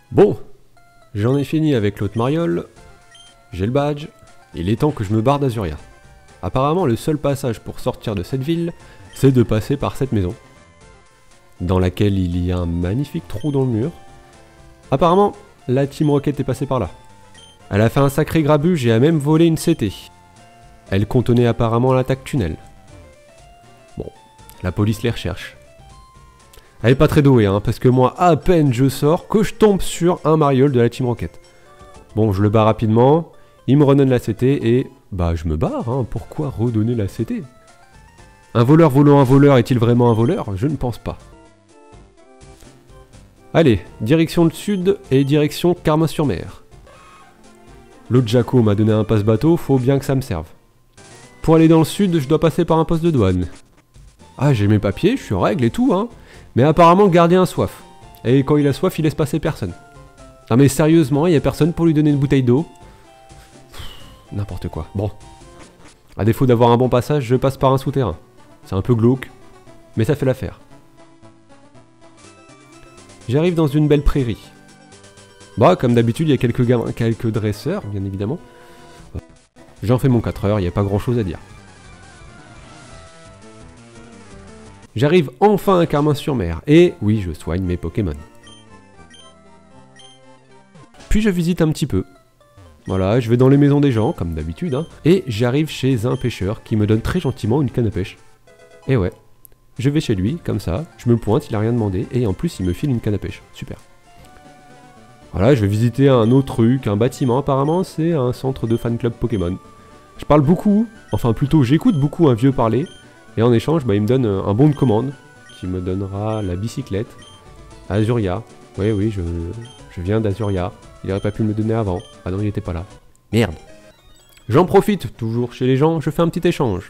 Bon, j'en ai fini avec l'autre mariole, j'ai le badge, il est temps que je me barre d'Azuria. Apparemment, le seul passage pour sortir de cette ville, c'est de passer par cette maison, dans laquelle il y a un magnifique trou dans le mur. Apparemment, la Team Rocket est passée par là. Elle a fait un sacré grabuge et a même volé une CT. Elle contenait apparemment l'attaque tunnel. Bon, la police les recherche. Elle est pas très douée, hein, parce que moi, à peine je sors, que je tombe sur un mariole de la Team Rocket. Bon, je le bats rapidement, il me redonne la CT et... bah, je me barre, hein, pourquoi redonner la CT? Un voleur volant un voleur, est-il vraiment un voleur? Je ne pense pas. Allez, direction le sud et direction Carmin-sur-Mer. L'autre Jaco m'a donné un passe-bateau, faut bien que ça me serve. Pour aller dans le sud, je dois passer par un poste de douane. Ah, j'ai mes papiers, je suis en règle et tout, hein. Mais apparemment, le gardien a soif. Et quand il a soif, il laisse passer personne. Non mais sérieusement, il y a personne pour lui donner une bouteille d'eau. N'importe quoi. Bon. À défaut d'avoir un bon passage, je passe par un souterrain. C'est un peu glauque, mais ça fait l'affaire. J'arrive dans une belle prairie. Bah, comme d'habitude, il y a quelques gamins, quelques dresseurs, bien évidemment. J'en fais mon 4 heures, il n'y a pas grand chose à dire. J'arrive enfin à Carmin-sur-Mer, et oui, je soigne mes Pokémon. Puis je visite un petit peu. Voilà, je vais dans les maisons des gens, comme d'habitude, hein, et j'arrive chez un pêcheur qui me donne très gentiment une canne à pêche. Et ouais, je vais chez lui, comme ça, je me pointe, il a rien demandé, et en plus il me file une canne à pêche. Super. Voilà, je vais visiter un autre truc, un bâtiment, apparemment c'est un centre de fan club Pokémon. Je parle beaucoup, enfin plutôt j'écoute beaucoup un vieux parler, et en échange, bah, il me donne un bon de commande, qui me donnera la bicyclette, Azuria. Oui, je viens d'Azuria. Il aurait pas pu me le donner avant. Ah non, il était pas là. Merde. J'en profite, toujours chez les gens, je fais un petit échange.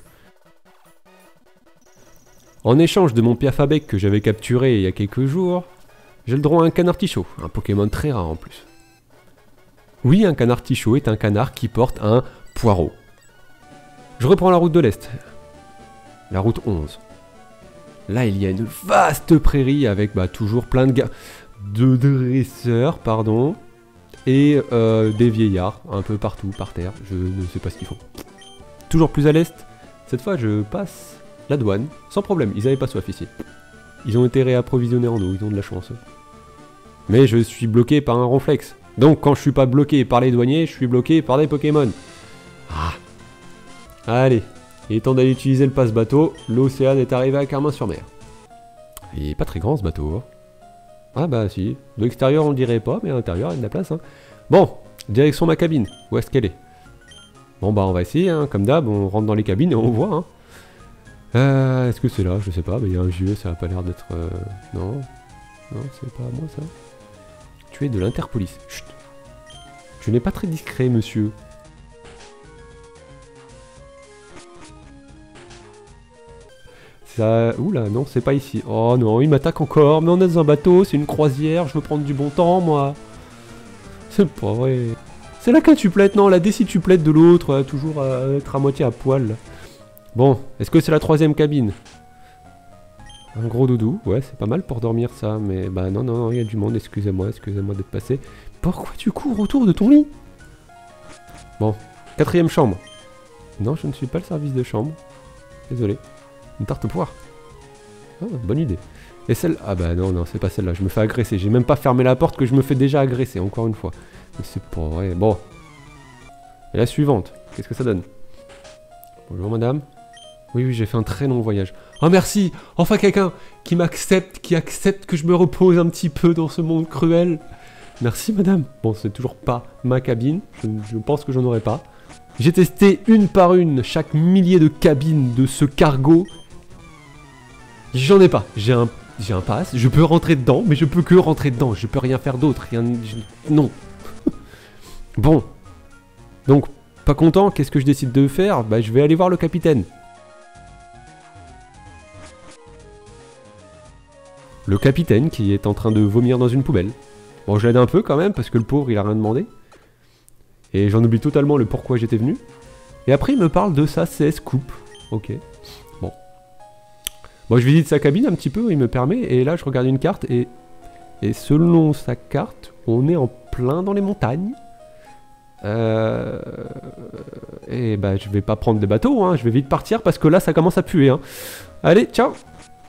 En échange de mon Piafabec que j'avais capturé il y a quelques jours, j'ai le droit à un canard tichot, un Pokémon très rare en plus. Oui, un canard tichot est un canard qui porte un poireau. Je reprends la route de l'Est. La route 11. Là, il y a une vaste prairie avec bah, toujours plein de dresseurs, pardon. Et des vieillards un peu partout par terre, je ne sais pas ce qu'ils font. Toujours plus à l'est, cette fois je passe la douane, sans problème, ils avaient pas soif ici. Ils ont été réapprovisionnés en eau, ils ont de la chance. Mais je suis bloqué par un ronflex. Donc quand je suis pas bloqué par les douaniers, je suis bloqué par des Pokémon. Ah. Allez, il est temps d'aller utiliser le passe-bateau, l'Océane est arrivé à Carmin-sur-Mer. Il est pas très grand ce bateau, hein. Ah bah si, de l'extérieur on le dirait pas, mais à l'intérieur il y a de la place, hein. Bon, direction ma cabine, où est-ce qu'elle est? Bon bah on va essayer, hein. Comme d'hab, on rentre dans les cabines et on voit, hein. Est-ce que c'est là? Je sais pas, mais il y a un vieux, ça a pas l'air d'être... Non, non, c'est pas moi ça. Tu es de l'Interpolice, chut. Je n'ai pas très discret, monsieur. Ça... Oula, non, c'est pas ici. Oh non, il m'attaque encore, mais on est dans un bateau, c'est une croisière, je veux prendre du bon temps, moi. C'est pas vrai. C'est la quintuplette, non, la décituplette de l'autre, toujours être à moitié à poil. Bon, est-ce que c'est la 3e cabine? Un gros doudou, ouais, c'est pas mal pour dormir ça, mais bah non, non, il y a du monde, excusez-moi d'être passé. Pourquoi tu cours autour de ton lit? Bon, 4e chambre. Non, je ne suis pas le service de chambre. Désolé. Une tarte aux poires. Ah, bonne idée. Et celle... Ah bah non, non, c'est pas celle-là. Je me fais agresser. J'ai même pas fermé la porte que je me fais déjà agresser, encore une fois. Mais c'est pas vrai. Bon. Et la suivante. Qu'est-ce que ça donne? Bonjour madame. Oui, oui, j'ai fait un très long voyage. Oh merci! Enfin quelqu'un qui m'accepte, qui accepte que je me repose un petit peu dans ce monde cruel. Merci madame. Bon, c'est toujours pas ma cabine. Je pense que j'en aurai pas. J'ai testé une par une chaque millier de cabines de ce cargo. J'en ai pas. J'ai un pass. Je peux rentrer dedans, mais je peux que rentrer dedans. Je peux rien faire d'autre. Non. Bon. Donc, pas content. Qu'est-ce que je décide de faire? Bah, je vais aller voir le capitaine. Le capitaine qui est en train de vomir dans une poubelle. Bon, je l'aide un peu quand même, parce que le pauvre, il a rien demandé. Et j'en oublie totalement le pourquoi j'étais venu. Et après, il me parle de sa CS Coupe. Ok. Bon. Bon, je visite sa cabine un petit peu, il me permet. Et là, je regarde une carte et... Et selon sa carte, on est en plein dans les montagnes. Et bah je vais pas prendre des bateaux, hein. Je vais vite partir parce que là ça commence à puer. Hein. Allez, ciao!